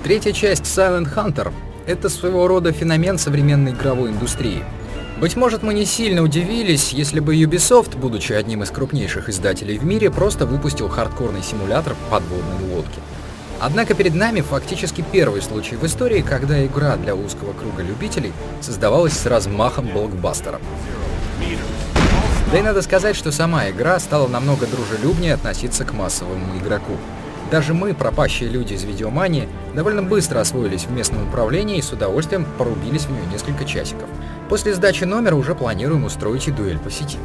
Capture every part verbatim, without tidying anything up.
Третья часть Silent Hunter — это своего рода феномен современной игровой индустрии. Быть может, мы не сильно удивились, если бы Ubisoft, будучи одним из крупнейших издателей в мире, просто выпустил хардкорный симулятор подводной лодки. Однако перед нами фактически первый случай в истории, когда игра для узкого круга любителей создавалась с размахом блокбастера. Да и надо сказать, что сама игра стала намного дружелюбнее относиться к массовому игроку. Даже мы, пропащие люди из видеомании, довольно быстро освоились в местном управлении и с удовольствием порубились в нее несколько часиков. После сдачи номера уже планируем устроить и дуэль по сети.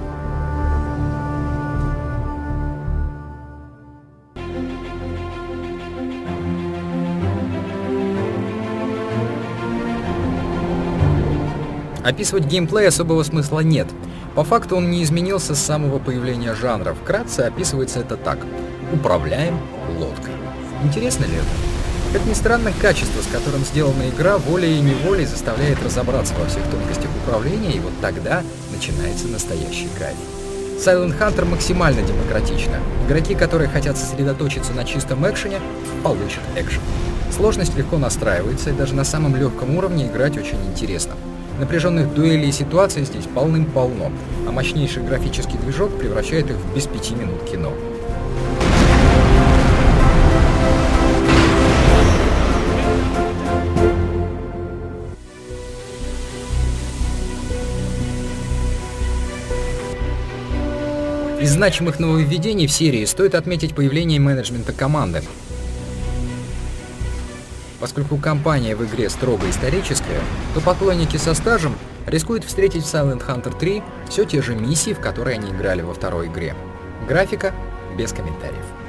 Описывать геймплей особого смысла нет. По факту он не изменился с самого появления жанра. Вкратце описывается это так. Управляем лодкой. Интересно ли это? Как ни странно, качество, с которым сделана игра, волей и неволей заставляет разобраться во всех тонкостях управления, и вот тогда начинается настоящий кайф. Silent Hunter максимально демократично. Игроки, которые хотят сосредоточиться на чистом экшене, получат экшен. Сложность легко настраивается, и даже на самом легком уровне играть очень интересно. Напряженных дуэлей и ситуаций здесь полным-полно, а мощнейший графический движок превращает их в без пяти минут кино. Из значимых нововведений в серии стоит отметить появление менеджмента команды. Поскольку кампания в игре строго историческая, то поклонники со стажем рискуют встретить в Silent Hunter три все те же миссии, в которые они играли во второй игре. Графика без комментариев.